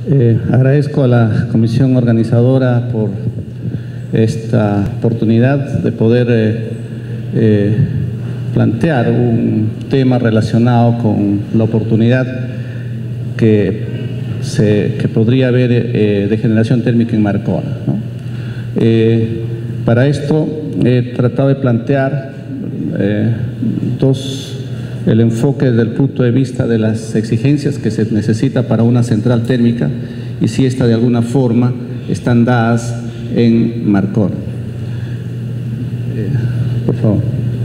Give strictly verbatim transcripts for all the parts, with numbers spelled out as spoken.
Eh, agradezco a la comisión organizadora por esta oportunidad de poder eh, eh, plantear un tema relacionado con la oportunidad que, se, que podría haber eh, de generación térmica en Marcona, ¿no? Eh, para esto he tratado de plantear eh, dos el enfoque desde el punto de vista de las exigencias que se necesita para una central térmica y si esta de alguna forma están dadas en Marcona. Eh, por favor.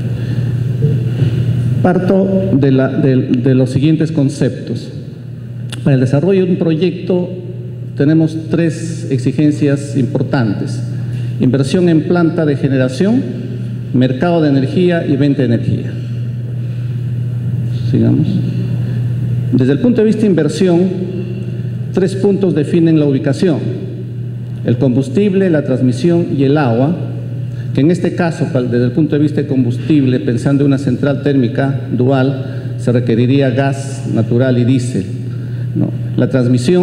Parto de, la, de, de los siguientes conceptos. Para el desarrollo de un proyecto tenemos tres exigencias importantes: inversión en planta de generación, mercado de energía y venta de energía. Sigamos. Desde el punto de vista de inversión, tres puntos definen la ubicación: el combustible, la transmisión y el agua, que en este caso, desde el punto de vista de combustible, pensando en una central térmica dual, se requeriría gas natural y diésel, ¿no? La transmisión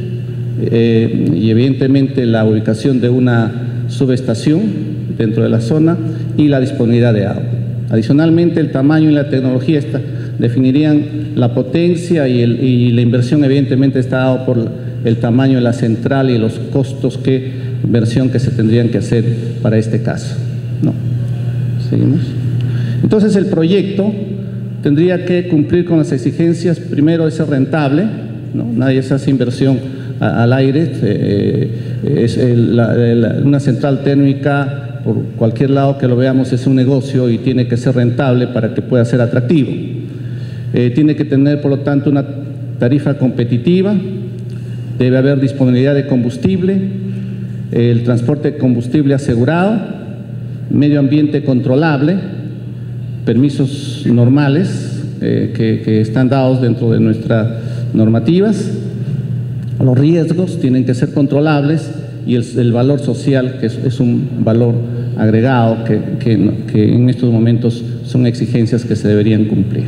eh, y evidentemente la ubicación de una subestación dentro de la zona y la disponibilidad de agua. Adicionalmente, el tamaño y la tecnología está definirían la potencia y, el, y la inversión evidentemente está dado por el tamaño de la central y los costos que inversión que se tendrían que hacer para este caso, ¿no? Seguimos. Entonces el proyecto tendría que cumplir con las exigencias, primero de ser rentable, ¿no? Nadie se hace inversión a, al aire, eh, es el, la, la, una central térmica por cualquier lado que lo veamos es un negocio y tiene que ser rentable para que pueda ser atractivo. Eh, tiene que tener, por lo tanto, una tarifa competitiva, debe haber disponibilidad de combustible, eh, el transporte de combustible asegurado, medio ambiente controlable, permisos normales eh, que, que están dados dentro de nuestras normativas, los riesgos tienen que ser controlables y el, el valor social, que es, es un valor agregado que, que, que en estos momentos son exigencias que se deberían cumplir.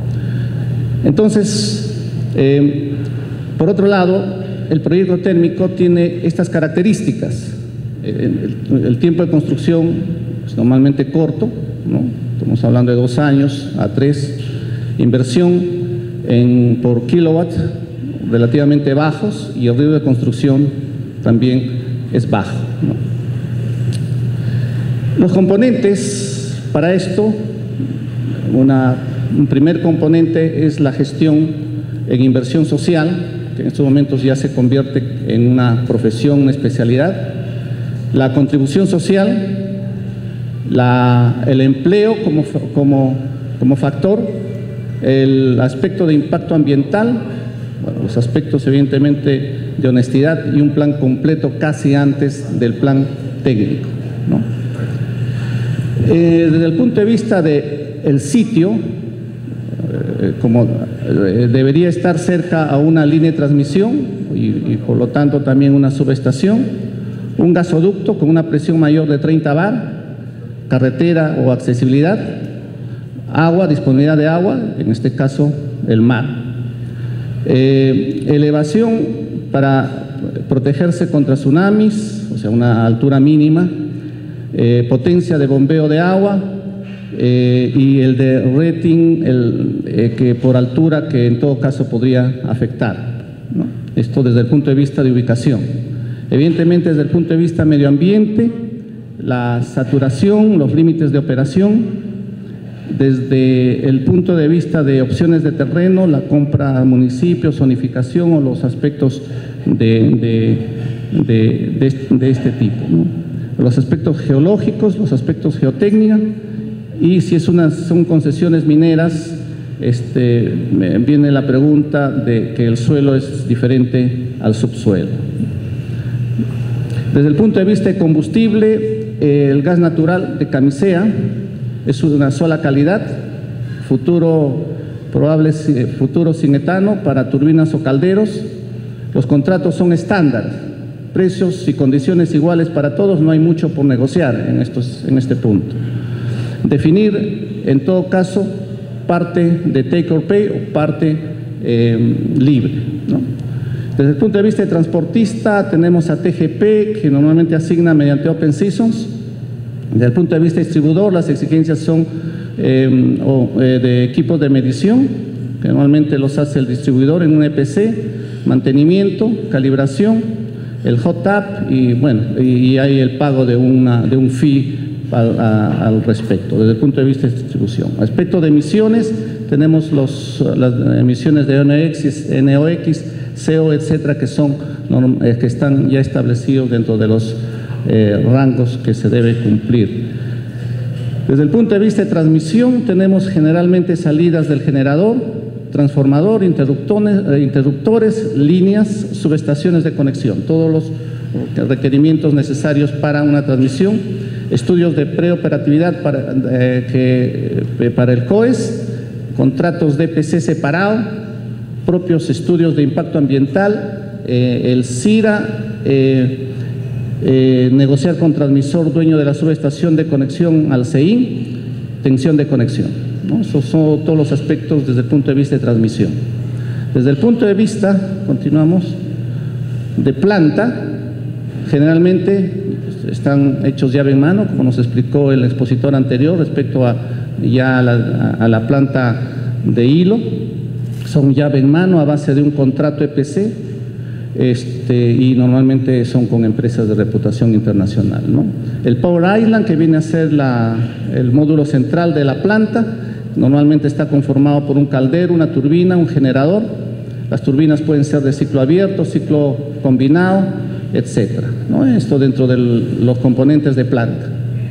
Entonces, eh, por otro lado, el proyecto térmico tiene estas características. El, el, el tiempo de construcción es normalmente corto, ¿no? Estamos hablando de dos años a tres. Inversión en, por kilowatt relativamente bajos y el riesgo de construcción también es bajo, ¿no? Los componentes para esto, una Un primer componente es la gestión en inversión social, que en estos momentos ya se convierte en una profesión, una especialidad. La contribución social, la, el empleo como, como, como factor, el aspecto de impacto ambiental, bueno, los aspectos evidentemente de honestidad y un plan completo casi antes del plan técnico, ¿no? Eh, desde el punto de vista del sitio, como eh, debería estar cerca a una línea de transmisión y, y por lo tanto también una subestación, un gasoducto con una presión mayor de treinta bar, carretera o accesibilidad, agua, disponibilidad de agua, en este caso el mar, eh, elevación para protegerse contra tsunamis, o sea una altura mínima, eh, potencia de bombeo de agua, Eh, y el de rating, el, eh, que por altura, que en todo caso podría afectar, ¿no? Esto desde el punto de vista de ubicación. Evidentemente, desde el punto de vista medio ambiente, la saturación, los límites de operación, desde el punto de vista de opciones de terreno, la compra a municipios, zonificación o los aspectos de, de, de, de, de este tipo, ¿no? Los aspectos geológicos, los aspectos geotécnicos. Y si es una, son concesiones mineras, este, viene la pregunta de que el suelo es diferente al subsuelo. Desde el punto de vista de combustible, eh, el gas natural de camisea es una sola calidad, futuro probable futuro sin etano para turbinas o calderos. Los contratos son estándar, precios y condiciones iguales para todos, no hay mucho por negociar en, estos, en este punto. Definir, en todo caso, parte de take or pay o parte eh, libre, ¿no? Desde el punto de vista de transportista, tenemos a T G P, que normalmente asigna mediante Open Seasons. Desde el punto de vista distribuidor, las exigencias son eh, o, eh, de equipos de medición, que normalmente los hace el distribuidor en un E P C, mantenimiento, calibración, el hot tap y bueno, y hay el pago de, una, de un fee al, a, al respecto, desde el punto de vista de distribución. Aspecto de emisiones, tenemos los, las emisiones de N O X, N O X, C O, etcétera, que son eh, que están ya establecidos dentro de los eh, rangos que se debe cumplir. Desde el punto de vista de transmisión, tenemos generalmente salidas del generador, transformador, interruptores, eh, interruptores, líneas, subestaciones de conexión, todos los requerimientos necesarios para una transmisión, estudios de preoperatividad para, eh, que, eh, para el C O E S, contratos de E P C separado, propios estudios de impacto ambiental, eh, el C I R A, eh, eh, negociar con transmisor dueño de la subestación de conexión al C I N, tensión de conexión, ¿no? Esos son todos los aspectos desde el punto de vista de transmisión. Desde el punto de vista, continuamos, de planta, generalmente están hechos llave en mano, como nos explicó el expositor anterior respecto a ya a la, a la planta de hilo. Son llave en mano a base de un contrato E P C este, y normalmente son con empresas de reputación internacional, ¿no? El Power Island, que viene a ser la, el módulo central de la planta, normalmente está conformado por un caldero, una turbina, un generador. Las turbinas pueden ser de ciclo abierto, ciclo combinado, etcétera, ¿no? Esto dentro de los componentes de planta.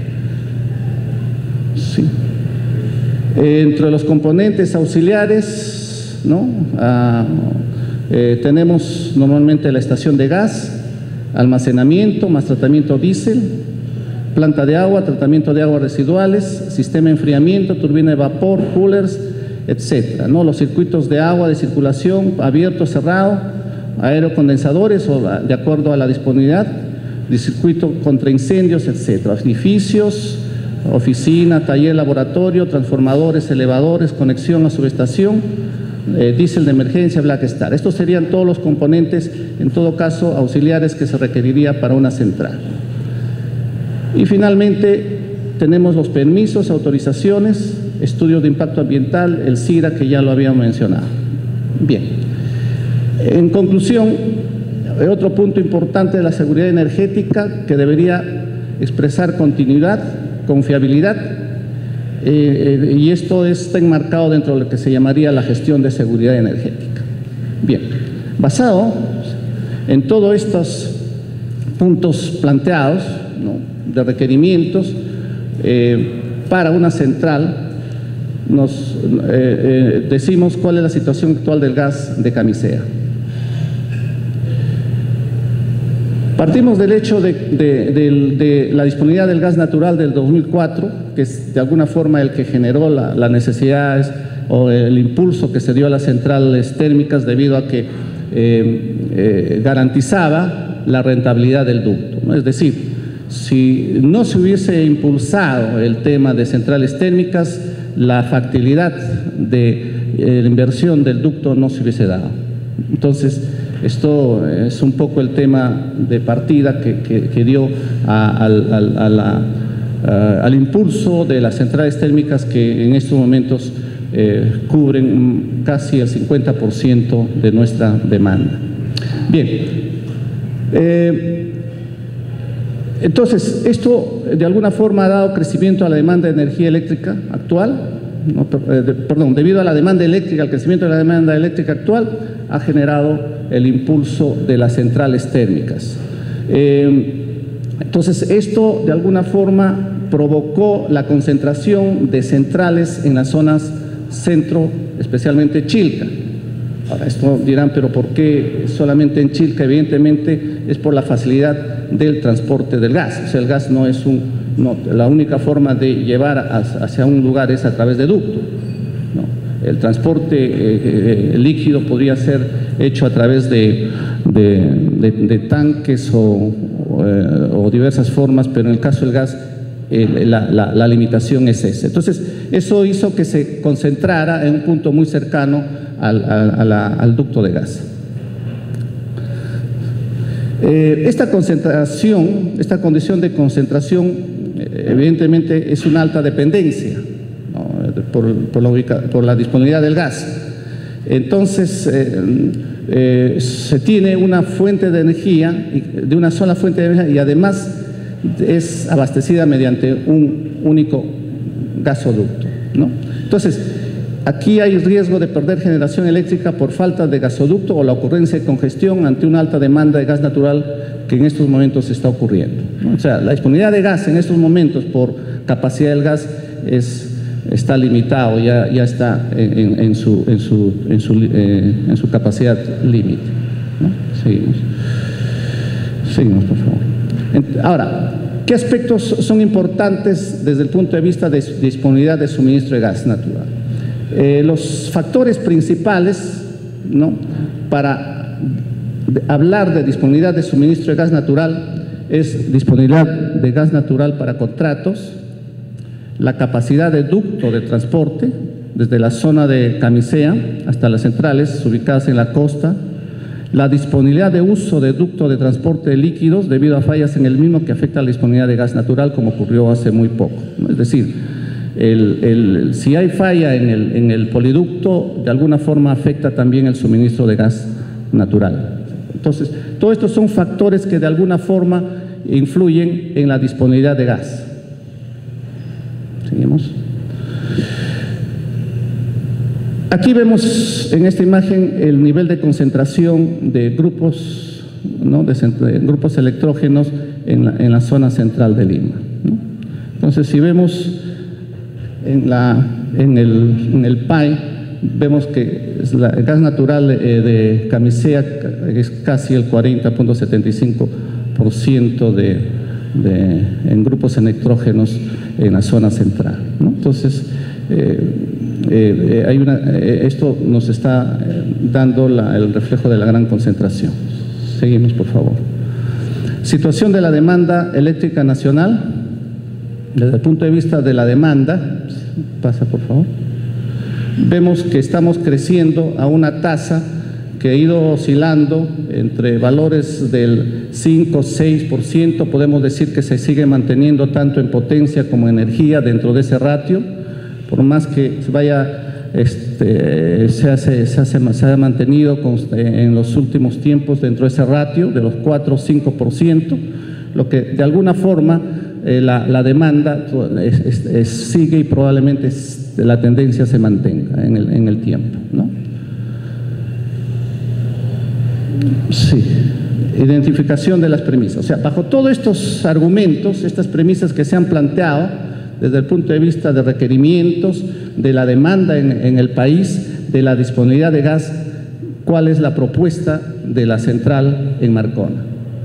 Sí. Entre los componentes auxiliares, ¿no? Ah, eh, tenemos normalmente la estación de gas, almacenamiento, más tratamiento diésel, planta de agua, tratamiento de aguas residuales, sistema de enfriamiento, turbina de vapor, coolers, etcétera, ¿no? Los circuitos de agua de circulación, abierto, cerrado, aerocondensadores o de acuerdo a la disponibilidad, de circuito contra incendios, etcétera, edificios, oficina, taller, laboratorio, transformadores, elevadores, conexión a subestación, Eh, diésel de emergencia, Black Star. Estos serían todos los componentes, en todo caso, auxiliares que se requeriría para una central. Y finalmente, tenemos los permisos, autorizaciones, estudios de impacto ambiental, el C I R A, que ya lo había mencionado. Bien. En conclusión, otro punto importante de la seguridad energética que debería expresar continuidad, confiabilidad, Eh, eh, y esto está enmarcado dentro de lo que se llamaría la gestión de seguridad energética. Bien, basado en todos estos puntos planteados, ¿no?, de requerimientos eh, para una central, nos eh, eh, decimos cuál es la situación actual del gas de Camisea. Partimos del hecho de, de, de, de la disponibilidad del gas natural del dos mil cuatro, que es de alguna forma el que generó la, la necesidad o el impulso que se dio a las centrales térmicas debido a que eh, eh, garantizaba la rentabilidad del ducto, ¿no? Es decir, si no se hubiese impulsado el tema de centrales térmicas, la factibilidad de eh, la inversión del ducto no se hubiese dado. Entonces, esto es un poco el tema de partida que, que, que dio a, a, a, a la, a, al impulso de las centrales térmicas que en estos momentos eh, cubren casi el cincuenta por ciento de nuestra demanda. Bien, eh, entonces esto de alguna forma ha dado crecimiento a la demanda de energía eléctrica actual, no, eh, de, perdón, debido a la demanda eléctrica, al crecimiento de la demanda eléctrica actual, ha generado el impulso de las centrales térmicas. Eh, entonces, esto de alguna forma provocó la concentración de centrales en las zonas centro, especialmente Chilca. Ahora, esto dirán, pero ¿por qué solamente en Chilca? Evidentemente es por la facilidad del transporte del gas. O sea, el gas no es un, no, la única forma de llevar hacia un lugar es a través de ducto. No. El transporte eh, eh, líquido podría ser hecho a través de, de, de, de tanques o, o, eh, o diversas formas, pero en el caso del gas eh, la, la, la limitación es esa. Entonces, eso hizo que se concentrara en un punto muy cercano al, al, a la, al ducto de gas. Eh, esta concentración, esta condición de concentración, eh, evidentemente es una alta dependencia, ¿no? por, por, la ubica, por la disponibilidad del gas. Entonces, eh, eh, se tiene una fuente de energía, de una sola fuente de energía, y además es abastecida mediante un único gasoducto, ¿no? Entonces, aquí hay riesgo de perder generación eléctrica por falta de gasoducto o la ocurrencia de congestión ante una alta demanda de gas natural que en estos momentos está ocurriendo, ¿no? O sea, la disponibilidad de gas en estos momentos por capacidad del gas es, está limitado, ya, ya está en, en, su, en, su, en, su, eh, en su capacidad límite, ¿no? Seguimos. Seguimos, por favor. Ahora, ¿qué aspectos son importantes desde el punto de vista de disponibilidad de suministro de gas natural? Eh, los factores principales, ¿no?, para hablar de disponibilidad de suministro de gas natural es disponibilidad de gas natural para contratos, la capacidad de ducto de transporte desde la zona de Camisea hasta las centrales ubicadas en la costa, la disponibilidad de uso de ducto de transporte de líquidos debido a fallas en el mismo que afecta a la disponibilidad de gas natural, como ocurrió hace muy poco, ¿no? Es decir, el, el, si hay falla en el, en el poliducto, de alguna forma afecta también el suministro de gas natural. Entonces, todos estos son factores que de alguna forma influyen en la disponibilidad de gas. Seguimos. Aquí vemos en esta imagen el nivel de concentración de grupos, ¿no?, de, de grupos electrógenos en la, en la zona central de Lima, ¿no? Entonces, si vemos en, la, en, el, en el P A I, vemos que la, el gas natural eh, de Camisea es casi el cuarenta punto setenta y cinco por ciento de, de, en grupos electrógenos en la zona central, ¿no? Entonces, eh, Eh, eh, hay una, eh, esto nos está eh, dando la, el reflejo de la gran concentración. Seguimos, por favor. Situación de la demanda eléctrica nacional. Desde el punto de vista de la demanda, pasa por favor, vemos que estamos creciendo a una tasa que ha ido oscilando entre valores del cinco a seis por ciento. Podemos decir que se sigue manteniendo tanto en potencia como en energía dentro de ese ratio. Por más que vaya, este, se, hace, se, hace, se ha mantenido en los últimos tiempos dentro de ese ratio de los cuatro o cinco por ciento, lo que de alguna forma eh, la, la demanda es, es, es, sigue y probablemente es, la tendencia se mantenga en el, en el tiempo, ¿no? Sí. Identificación de las premisas. O sea, bajo todos estos argumentos, estas premisas que se han planteado, desde el punto de vista de requerimientos, de la demanda en, en el país, de la disponibilidad de gas, ¿cuál es la propuesta de la central en Marcona?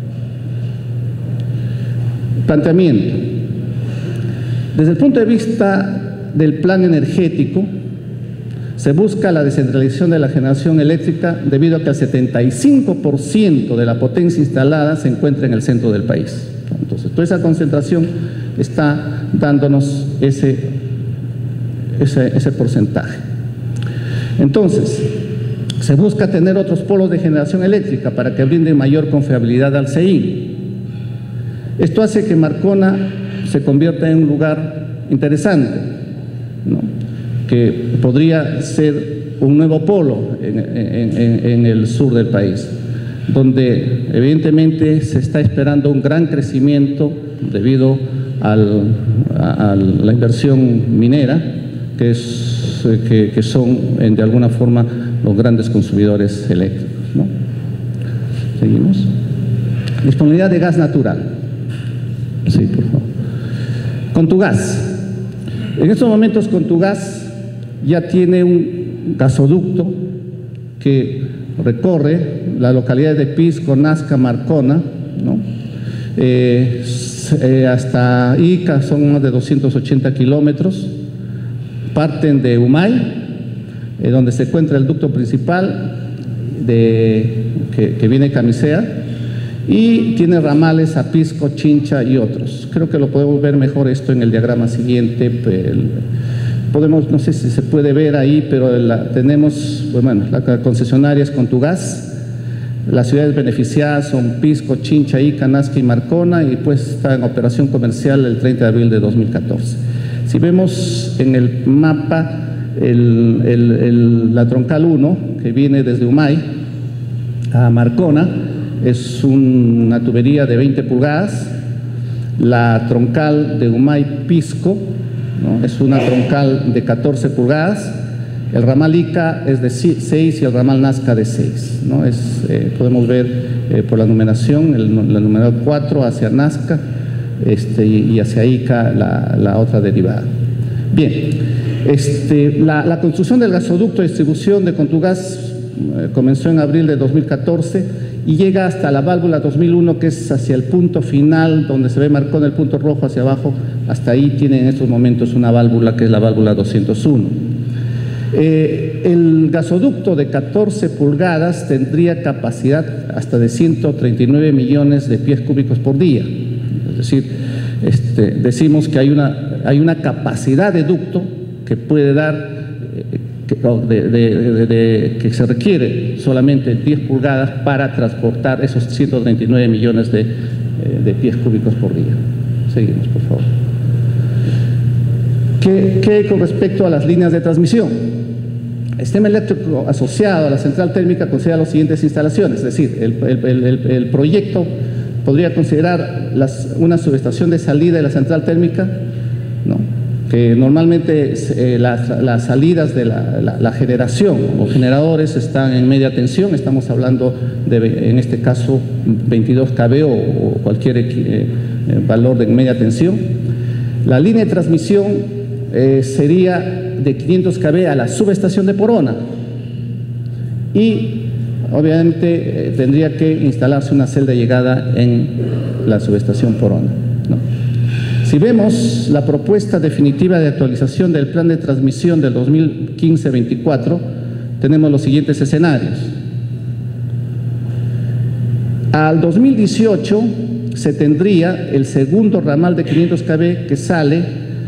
Planteamiento. Desde el punto de vista del plan energético, se busca la descentralización de la generación eléctrica debido a que el setenta y cinco por ciento de la potencia instalada se encuentra en el centro del país. Entonces, toda esa concentración está dándonos ese, ese, ese porcentaje. Entonces, se busca tener otros polos de generación eléctrica para que brinden mayor confiabilidad al C E I. Esto hace que Marcona se convierta en un lugar interesante, ¿no?, que podría ser un nuevo polo en, en, en, en el sur del país, donde evidentemente se está esperando un gran crecimiento debido al, a, a la inversión minera, que, es, que, que son en, de alguna forma los grandes consumidores eléctricos, ¿no? Seguimos. Disponibilidad de gas natural. Sí, por favor. Contugás. En estos momentos Contugás ya tiene un gasoducto que recorre la localidad de Pisco, Nazca, Marcona, ¿no? Eh, eh, hasta Ica son más de doscientos ochenta kilómetros, parten de Humay, eh, donde se encuentra el ducto principal de, que, que viene de Camisea, y tiene ramales a Pisco, Chincha y otros. Creo que lo podemos ver mejor esto en el diagrama siguiente. El, podemos, no sé si se puede ver ahí, pero la, tenemos, bueno, la concesionaria es Contugás, Las ciudades beneficiadas son Pisco, Chincha, Ica, Nazca y Marcona, y pues está en operación comercial el treinta de abril de dos mil catorce. Si vemos en el mapa el, el, el, la troncal uno, que viene desde Humay a Marcona, es una tubería de veinte pulgadas. La troncal de Humay-Pisco, ¿no?, es una troncal de catorce pulgadas. El ramal Ica es de seis y el ramal Nazca de seis, ¿no? Es, eh, podemos ver eh, por la numeración, el, la numeral cuatro hacia Nazca este, y, y hacia Ica la, la otra derivada. Bien, este, la, la construcción del gasoducto de distribución de Contugás eh, comenzó en abril de dos mil catorce y llega hasta la válvula dos mil uno, que es hacia el punto final, donde se ve Marcona el punto rojo hacia abajo. Hasta ahí tiene en estos momentos una válvula que es la válvula doscientos uno. Eh, el gasoducto de catorce pulgadas tendría capacidad hasta de ciento treinta y nueve millones de pies cúbicos por día. Es decir, este, decimos que hay una, hay una capacidad de ducto que puede dar, eh, que, de, de, de, de, que se requiere solamente diez pulgadas para transportar esos ciento treinta y nueve millones de, eh, de pies cúbicos por día. Seguimos, por favor. ¿Qué, qué con respecto a las líneas de transmisión? El sistema eléctrico asociado a la central térmica considera las siguientes instalaciones, es decir, el, el, el, el proyecto podría considerar las, una subestación de salida de la central térmica, ¿no?, que normalmente eh, las, las salidas de la, la, la generación o generadores están en media tensión. Estamos hablando de, en este caso, veintidós kV o, o cualquier eh, valor de media tensión. La línea de transmisión eh, sería de quinientos kV a la subestación de Porona, y obviamente eh, tendría que instalarse una celda de llegada en la subestación Porona, ¿no? Si vemos la propuesta definitiva de actualización del plan de transmisión del dos mil quince veinticuatro, tenemos los siguientes escenarios. Al dos mil dieciocho se tendría el segundo ramal de quinientos kV que sale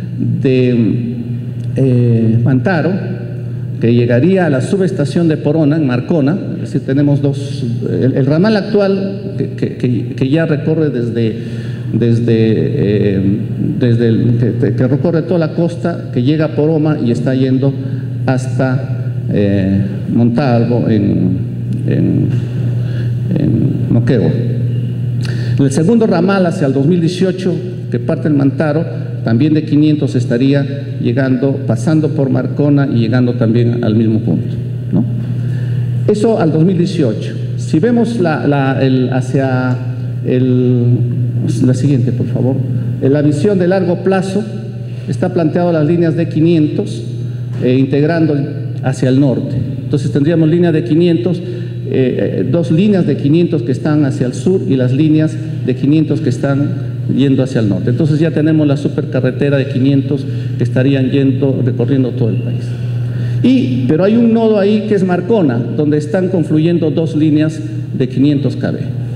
de Eh, Mantaro, que llegaría a la subestación de Porona, en Marcona. Es decir, tenemos dos, el, el ramal actual que, que, que ya recorre desde, desde, eh, desde el, que, que recorre toda la costa, que llega a Poroma y está yendo hasta eh, Montalvo, en, en, en Moquegua. El segundo ramal hacia el dos mil dieciocho, que parte del Mantaro, también de quinientos, estaría llegando, pasando por Marcona y llegando también al mismo punto, ¿no? Eso al dos mil dieciocho. Si vemos la, la, el, hacia el, la siguiente, por favor, en la visión de largo plazo, está planteado las líneas de quinientos eh, integrando hacia el norte. Entonces tendríamos líneas de quinientos, eh, dos líneas de quinientos que están hacia el sur y las líneas de quinientos que están yendo hacia el norte. Entonces ya tenemos la supercarretera de quinientos que estarían yendo, recorriendo todo el país. Y, pero hay un nodo ahí que es Marcona, donde están confluyendo dos líneas de quinientos kV.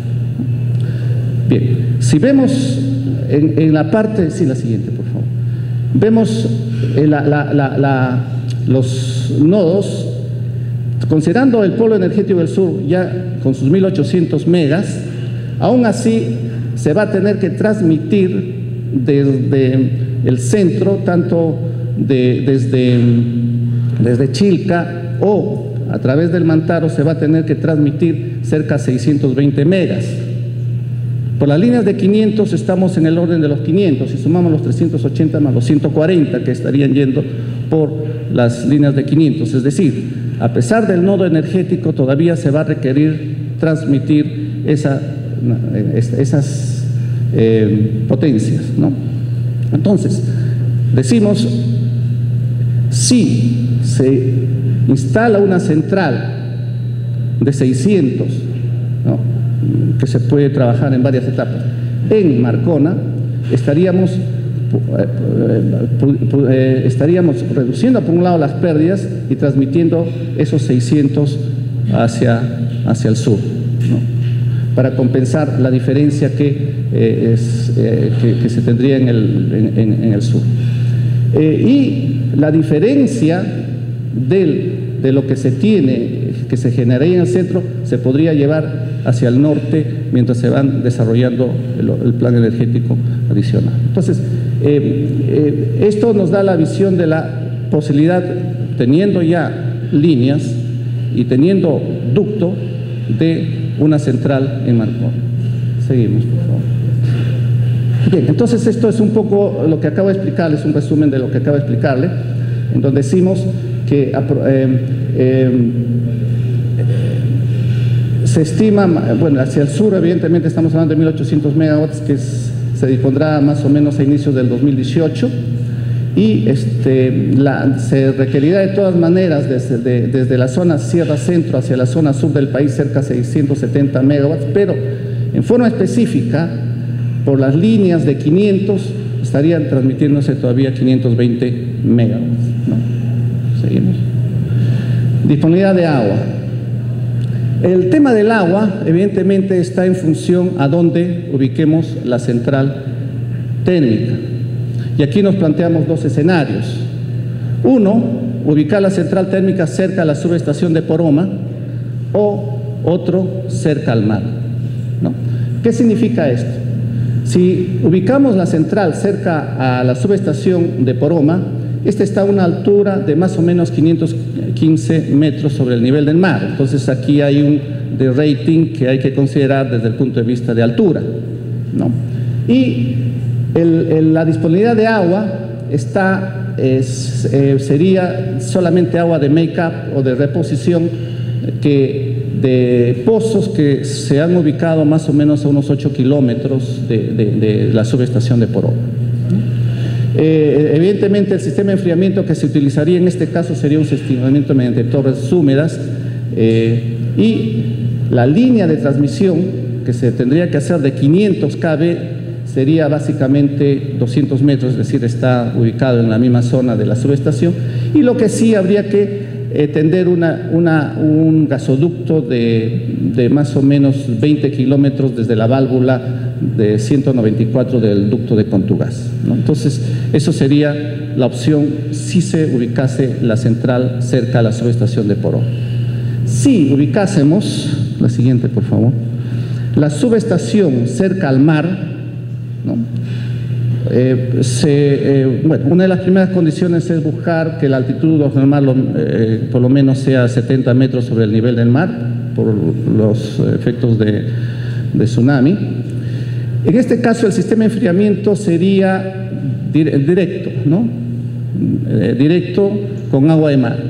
Bien, si vemos en, en la parte, sí, la siguiente, por favor. Vemos eh, la, la, la, la, los nodos, considerando el polo energético del sur ya con sus mil ochocientos megas, aún así se va a tener que transmitir desde el centro, tanto de, desde, desde Chilca o a través del Mantaro, se va a tener que transmitir cerca de seiscientos veinte megas. Por las líneas de quinientos estamos en el orden de los quinientos, si sumamos los trescientos ochenta más los ciento cuarenta que estarían yendo por las líneas de quinientos. Es decir, a pesar del nodo energético, todavía se va a requerir transmitir esa esas eh, potencias, ¿no? Entonces, decimos, si se instala una central de seiscientos, ¿no?, que se puede trabajar en varias etapas, en Marcona, estaríamos, eh, eh, estaríamos reduciendo por un lado las pérdidas y transmitiendo esos seiscientos hacia, hacia el sur, ¿no?, para compensar la diferencia que, eh, es, eh, que, que se tendría en el, en, en el sur. Eh, y la diferencia del, de lo que se tiene, que se generaría en el centro, se podría llevar hacia el norte mientras se van desarrollando el, el plan energético adicional. Entonces, eh, eh, esto nos da la visión de la posibilidad, teniendo ya líneas y teniendo ducto, de una central en Marcona. Seguimos, por favor. Bien, entonces esto es un poco lo que acabo de explicarles, un resumen de lo que acabo de explicarle, en donde decimos que eh, eh, se estima, bueno, hacia el sur evidentemente estamos hablando de mil ochocientos megawatts, que es, se dispondrá más o menos a inicios del dos mil dieciocho, y este, la, se requerirá de todas maneras desde, de, desde la zona Sierra Centro hacia la zona sur del país cerca de seiscientos setenta megawatts, pero en forma específica, por las líneas de quinientos, estarían transmitiéndose todavía quinientos veinte megawatts, ¿no? Seguimos. Disponibilidad de agua. El tema del agua, evidentemente, está en función a dónde ubiquemos la central térmica. Y aquí nos planteamos dos escenarios. Uno, ubicar la central térmica cerca a la subestación de Poroma, o otro cerca al mar, ¿no? ¿Qué significa esto? Si ubicamos la central cerca a la subestación de Poroma, esta está a una altura de más o menos quinientos quince metros sobre el nivel del mar. Entonces aquí hay un de rating que hay que considerar desde el punto de vista de altura, ¿no? Y el, el, la disponibilidad de agua está, es, eh, sería solamente agua de make-up o de reposición, que de pozos que se han ubicado más o menos a unos ocho kilómetros de, de, de la subestación de Poroma. Eh, evidentemente el sistema de enfriamiento que se utilizaría en este caso sería un sistema mediante torres húmedas, eh, y la línea de transmisión que se tendría que hacer de quinientos kilómetros sería básicamente doscientos metros, es decir, está ubicado en la misma zona de la subestación, y lo que sí habría que eh, tender una, una, un gasoducto de, de más o menos veinte kilómetros desde la válvula de ciento noventa y cuatro del ducto de Contugas, ¿no? Entonces, eso sería la opción si se ubicase la central cerca a la subestación de Poroma. Si ubicásemos, la siguiente por favor, la subestación cerca al mar, ¿no? Eh, se, eh, bueno, una de las primeras condiciones es buscar que la altitud normal eh, por lo menos sea setenta metros sobre el nivel del mar por los efectos de, de tsunami. En este caso el sistema de enfriamiento sería directo, ¿no? Eh, directo con agua de mar.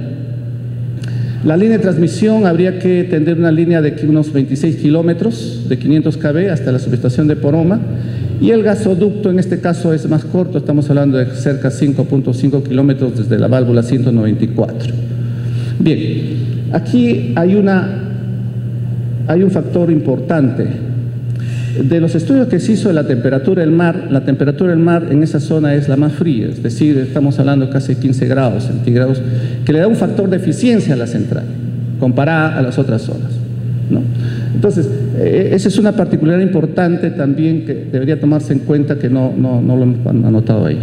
La línea de transmisión habría que tender una línea de unos veintiséis kilómetros de quinientos kilómetros hasta la subestación de Poroma, y el gasoducto en este caso es más corto, estamos hablando de cerca de cinco punto cinco kilómetros desde la válvula ciento noventa y cuatro. Bien, aquí hay, una, hay un factor importante. De los estudios que se hizo de la temperatura del mar, la temperatura del mar en esa zona es la más fría, es decir, estamos hablando de casi quince grados centígrados, que le da un factor de eficiencia a la central, comparada a las otras zonas, ¿no? Entonces, eh, esa es una particularidad importante también que debería tomarse en cuenta, que no, no, no lo han anotado ahí.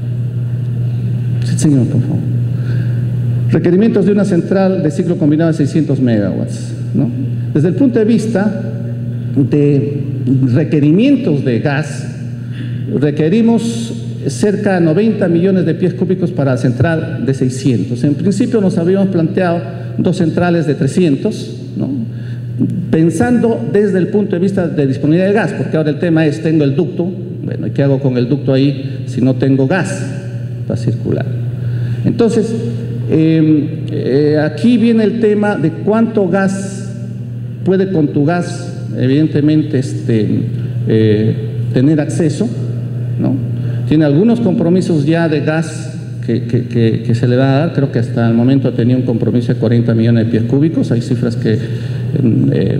Sí, señor, por favor. Requerimientos de una central de ciclo combinado de seiscientos megawatts, ¿no? Desde el punto de vista de requerimientos de gas, requerimos cerca de noventa millones de pies cúbicos para la central de seiscientos. En principio nos habíamos planteado dos centrales de trescientos, ¿no? Pensando desde el punto de vista de disponibilidad de gas, porque ahora el tema es, tengo el ducto, bueno, ¿y qué hago con el ducto ahí si no tengo gas para circular? Entonces, eh, eh, aquí viene el tema de cuánto gas puede con tu gas evidentemente este, eh, tener acceso, ¿no? Tiene algunos compromisos ya de gas que, que, que, que se le va a dar, creo que hasta el momento tenía un compromiso de cuarenta millones de pies cúbicos, hay cifras que eh,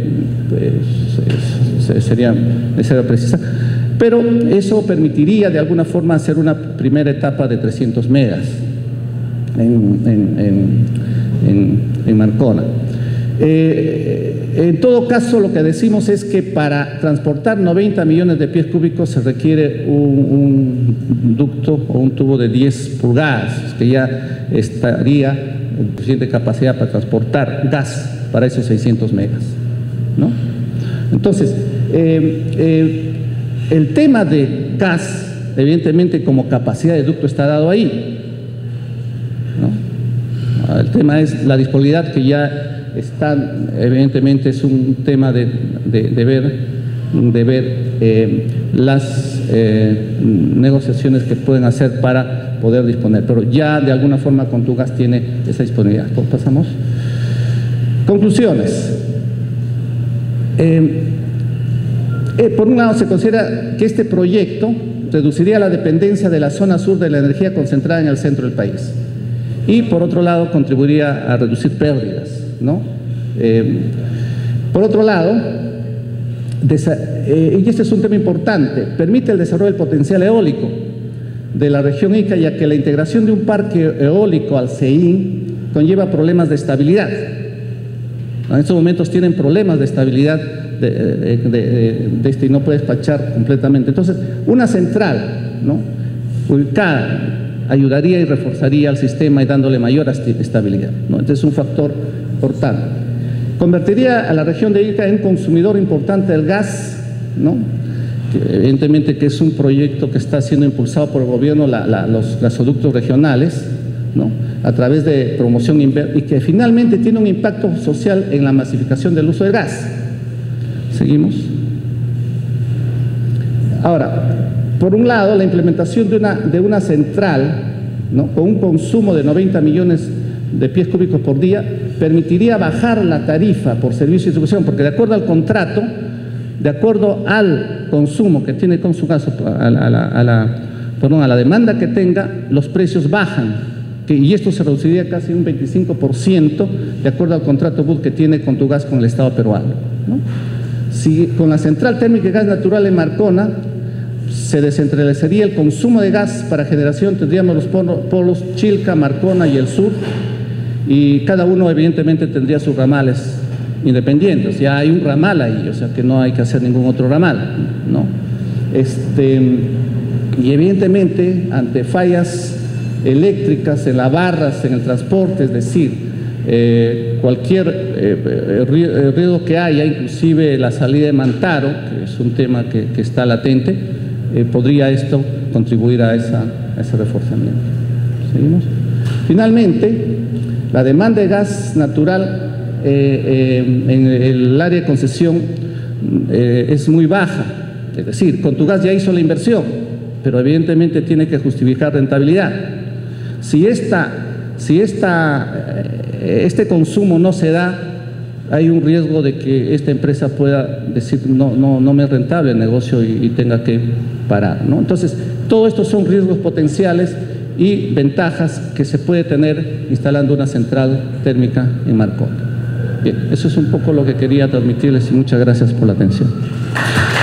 eh, sería necesario precisar, pero eso permitiría de alguna forma hacer una primera etapa de trescientos megas en, en, en, en, en Marcona. Eh, en todo caso, lo que decimos es que para transportar noventa millones de pies cúbicos se requiere un, un ducto o un tubo de diez pulgadas, que ya estaría en suficiente capacidad para transportar gas para esos seiscientos megas, ¿no? Entonces, eh, eh, el tema de gas, evidentemente como capacidad de ducto está dado ahí, ¿no? El tema es la disponibilidad, que ya está, evidentemente es un tema de, de, de ver, de ver eh, las eh, negociaciones que pueden hacer para poder disponer, pero ya de alguna forma Contugas tiene esa disponibilidad. Pasamos. Conclusiones. Eh, eh, por un lado, se considera que este proyecto reduciría la dependencia de la zona sur de la energía concentrada en el centro del país, y por otro lado contribuiría a reducir pérdidas, ¿no? Eh, por otro lado, eh, y este es un tema importante, permite el desarrollo del potencial eólico de la región Ica, ya que la integración de un parque eólico al C E I N conlleva problemas de estabilidad. En estos momentos tienen problemas de estabilidad de, de, de, de este y no puede despachar completamente. Entonces, una central, ¿no?, ubicada ayudaría y reforzaría al sistema y dándole mayor estabilidad, ¿no? Entonces es un factor importante. Convertiría a la región de Ica en consumidor importante del gas, ¿no?, que evidentemente que es un proyecto que está siendo impulsado por el gobierno, la, la, los gasoductos regionales, ¿no?, a través de promoción y que finalmente tiene un impacto social en la masificación del uso del gas. Seguimos. Ahora, por un lado, la implementación de una, de una central, ¿no?, con un consumo de noventa millones de pies cúbicos por día, permitiría bajar la tarifa por servicio y distribución, porque de acuerdo al contrato, de acuerdo al consumo que tiene con su gas, a la, a la, a la, perdón, a la demanda que tenga, los precios bajan, que, y esto se reduciría casi un veinticinco por ciento de acuerdo al contrato B U D que tiene Contugas con el Estado peruano, ¿no? Si con la central térmica de gas natural en Marcona se descentralizaría el consumo de gas para generación, tendríamos los polos Chilca, Marcona y el sur, y cada uno evidentemente tendría sus ramales independientes. Ya hay un ramal ahí, o sea que no hay que hacer ningún otro ramal, ¿no? Este, y evidentemente ante fallas eléctricas en las barras, en el transporte, es decir, eh, cualquier eh, riesgo que haya, inclusive la salida de Mantaro, que es un tema que, que está latente, eh, podría esto contribuir a, esa, a ese reforzamiento. ¿Seguimos? Finalmente, la demanda de gas natural eh, eh, en el área de concesión eh, es muy baja, es decir, Contugas ya hizo la inversión, pero evidentemente tiene que justificar rentabilidad. Si, esta, si esta, este consumo no se da, hay un riesgo de que esta empresa pueda decir no, no, no me es rentable el negocio y, y tenga que parar, ¿no? Entonces, todo esto son riesgos potenciales y ventajas que se puede tener instalando una central térmica en Marcona. Bien, eso es un poco lo que quería transmitirles y muchas gracias por la atención.